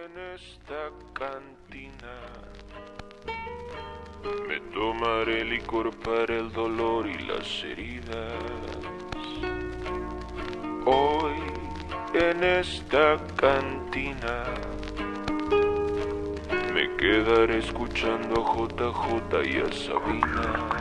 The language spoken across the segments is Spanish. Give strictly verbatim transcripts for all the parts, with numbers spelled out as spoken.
en esta cantina. Me tomaré licor para el dolor y las heridas. Hoy en esta cantina me quedaré escuchando a J J y a Sabina.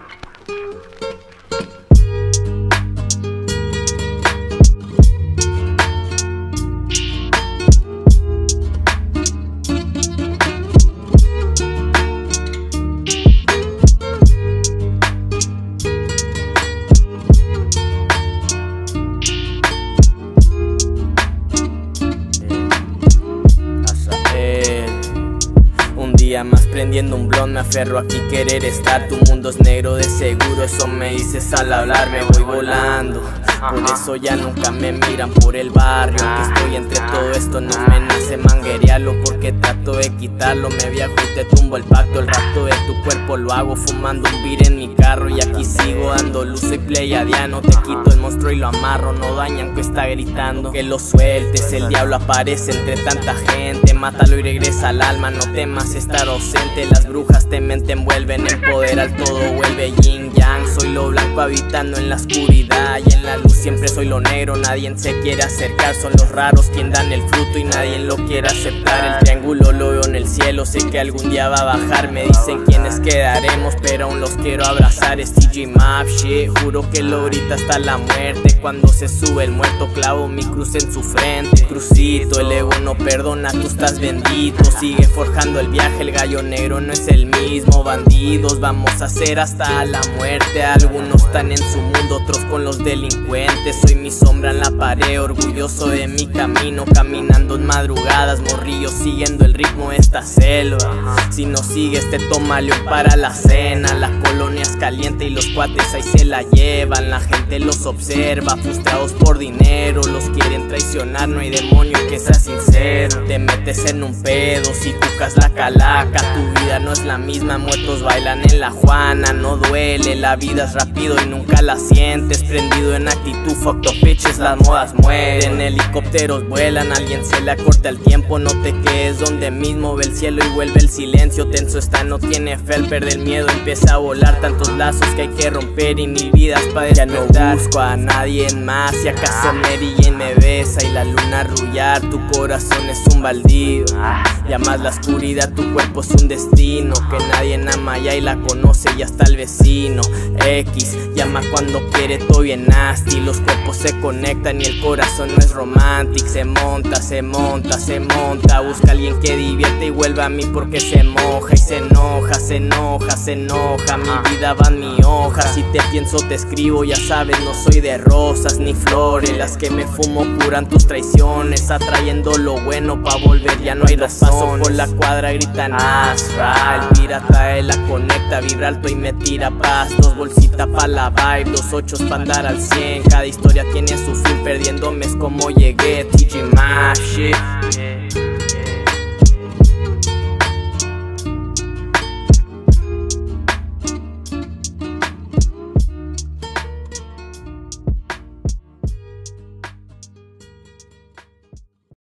Más prendiendo un blond, me aferro aquí querer estar. Tu mundo es negro de seguro, eso me dices al hablar. Me voy volando, por eso ya nunca me miran por el barrio. Que estoy entre todo esto, no me nace manguerearlo, porque trato de quitarlo. Me viajo y te tumbo el pacto, el rapto de tu cuerpo lo hago fumando un beer en mi carro. Y aquí sigo dando luz, soy pleiadiano. Te quito el monstruo y lo amarro, no dañan que está gritando. Que lo sueltes, el diablo aparece entre tanta gente. Mátalo y regresa al alma, no temas estar ausente. Las brujas te mente envuelven, en poder al todo vuelve yin yang. Soy lo blanco habitando en la oscuridad, y en la luz siempre soy lo negro. Nadie se quiere acercar, son los raros quien dan el fruto y nadie lo quiere aceptar. El triángulo lo veo en el cielo, sé que algún día va a bajar. Me dicen quiénes quedaremos, pero aún los quiero abrazar. Es T G Map shit, juro que lo grita hasta la muerte. Cuando se sube el muerto clavo mi cruz en su frente. Crucito, el ego no perdona, tú estás bendito. Sigue forjando el viaje, el gallo negro no es el mismo. Bandidos vamos a hacer hasta la muerte. Algunos están en su mundo, otros con los delincuentes. Soy mi sombra en la pared, orgulloso de mi camino. Caminando en madrugadas, morrillos siguiendo el ritmo de esta selva. Si no sigues te toma león para la cena. La colonia es caliente y los cuates ahí se la llevan. La gente los observa, frustrados por dinero. Los quieren traicionar, no hay demonio que sea sincero. Te metes en un pedo si cucas la calaca. Tu vida no es la misma, muertos bailan en la Juana. No duele, la vida es rápido y nunca la sientes. Prendido en actitud, fuck the bitches, las modas mueren. Helicópteros vuelan, alguien se le acorta el tiempo. No te quedes donde mismo, ve el cielo y vuelve el silencio. Tenso está, no tiene fe, al perder el miedo empieza a volar. Tantos lazos que hay que romper y mil vidas para despertar. Ya no busco a nadie más, si acaso Mary Jane me besa y la luna arrullar. Tu corazón es un baldío, llamas la oscuridad, tu cuerpo es un destino. Que nadie ama ya y la conoce y hasta el vecino. X, llama cuando quiere, todo bien nasty. Los cuerpos se conectan y el corazón no es romantic. Se monta, se monta, se monta. Busca a alguien que divierte y vuelve a mí porque se moja. Y se enoja, se enoja, se enoja. Mi vida va en mi hoja, si te pienso te escribo. Ya sabes, no soy de rosas ni flores. Las que me fumo curan tus traiciones, atrayendo lo bueno pa' volver, ya no hay razón. Paso por la cuadra, gritan Asra. El pirata de la conecta, vibra alto y me tira paz. Dos bolsitas pa' la vibe, dos ochos pa' andar al cien. Cada historia tiene su fin, perdiéndome es como llegué. T G Map shit.